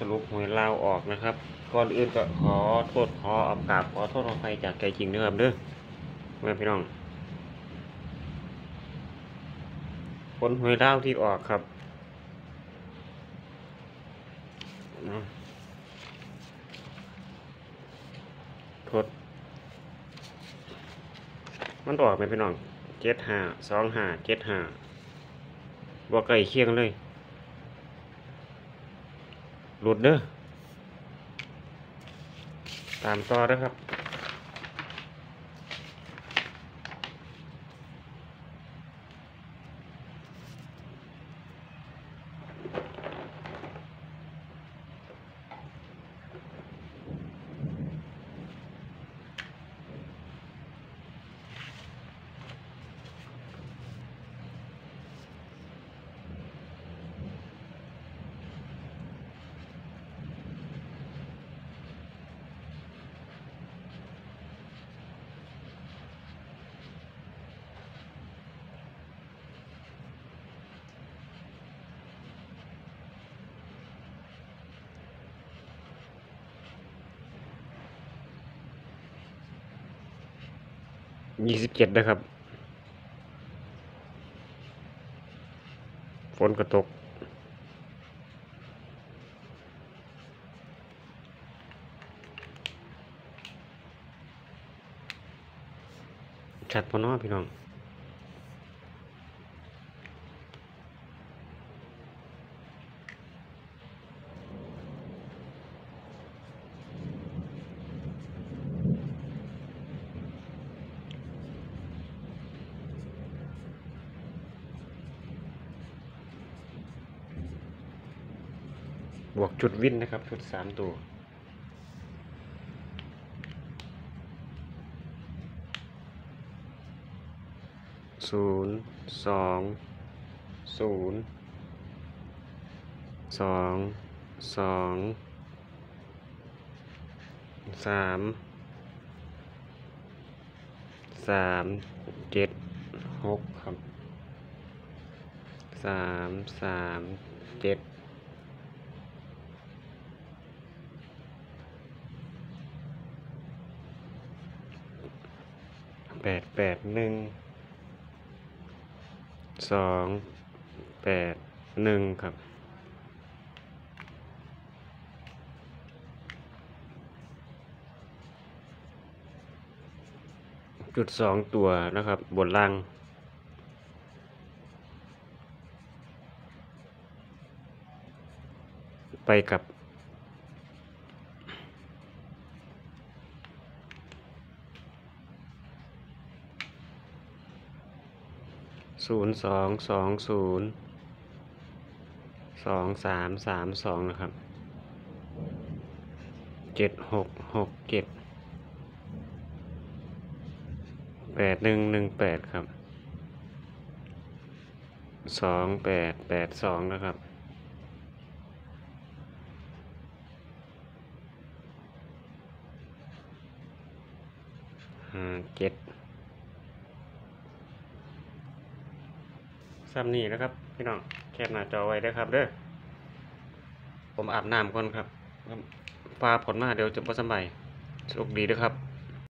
รุปหวยลาวออกนะครับก่อนอื่นก็ขอโทษขออากราบขอโทษขออภัยจากใจจริงนะครับเด้อแม่พี่น้องผลหวยลาวที่ออกครับโทษมันออกไหมพี่น้อง752575บ่ใกล้เคียงเลยหลุดเด้อตามต่อนะครับ27นะครับฝนก็ตกชัดพอเนาะพี่น้องบวกจุดวินนะครับชุด3ตัว0 2 2 3 3 7 6ครับ3 3 78 8 1 2 8 1ครับจุด2ตัวนะครับบนล่างไปกับ02 20 23 32นะครับ7667 8118ครับ2882นะครับ7ซ้ำนี่นะครับพี่น้องแคปหน้าจอไว้ได้ครับเด้อผมอาบน้ำก่อนครับฟ้าผลมาเดี๋ยวจะบ่สบายโชคดีด้วยครับ